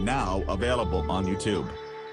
now available on YouTube.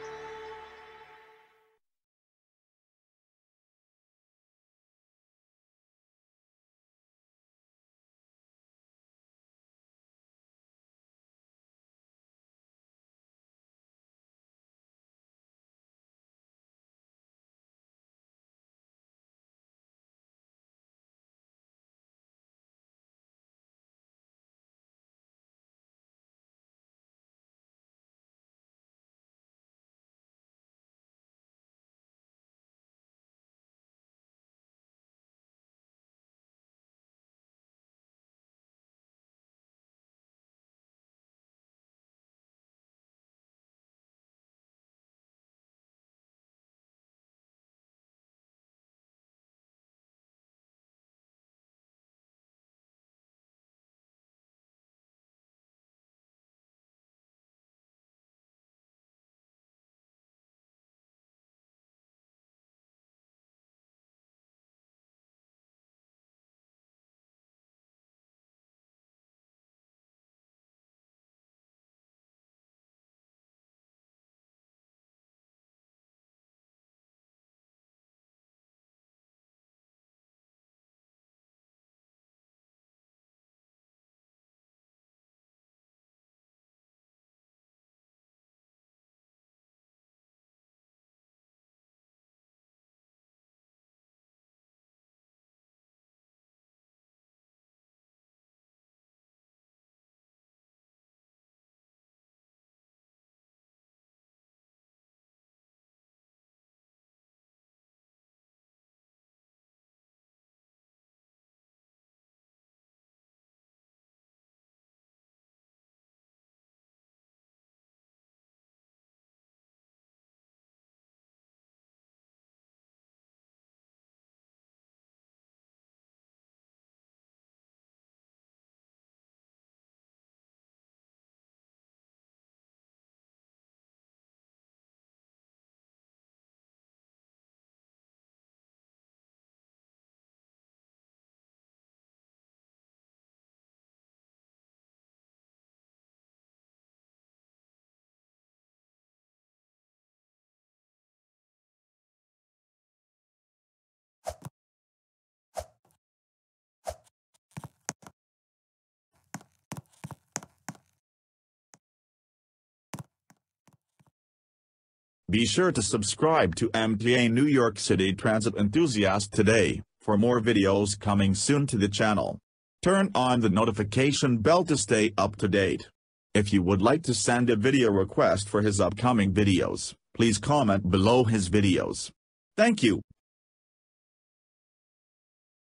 Be sure to subscribe to MTA New York City Transit Enthusiast today, for more videos coming soon to the channel. Turn on the notification bell to stay up to date. If you would like to send a video request for his upcoming videos, please comment below his videos. Thank you.